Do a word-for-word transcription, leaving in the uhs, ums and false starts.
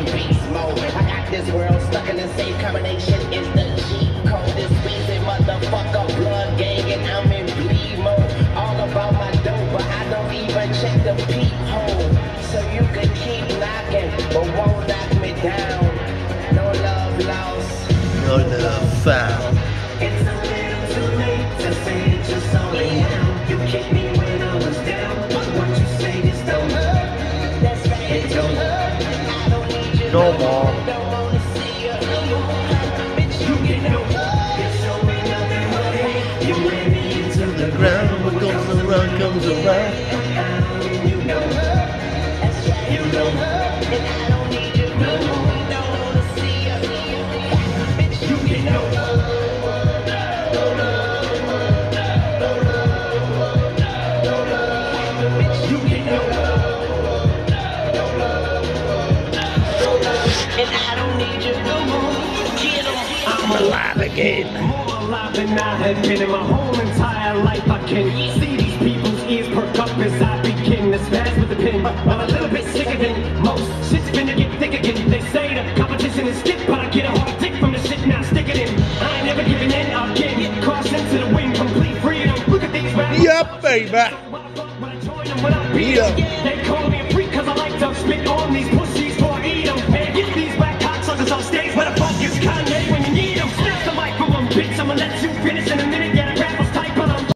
in beast mode. I got this world stuck in the same combination. It's the cheat code. This reason, motherfucker, blood gang, and I'm in bleed mode. All about my dope, but I don't even check the peephole. So you can keep knocking, but won't knock me down. No love lost, no love found. It's a little too late to say it just only now. You kicked me when I was down, but what you say just don't hurt. That's right, it don't hurt. I don't need you no more. Don't wanna see you no more. Bitch, you get no love. You show me nothing but hate. You ran me into the ground. What goes around comes around. You don't hurt. That's right, you don't hurt. And I don't need you no more. Don't wanna see you. Bitch, you get no love. And I don't need you no more. Get 'em. I'm alive again. More alive than I have been in my whole entire life. I can see these people's ears perk up as I begin to spaz with the pen. I'm a little bit sicker than most. Shit's finna get thick again. They say the competition is stiff, but I get a hard dick from the shit now. Stick it in. I ain't never giving in. I'll get it. Caution to the wind, complete freedom. Look at these rappers. Yep, baby. When I join them, when I beat them, they call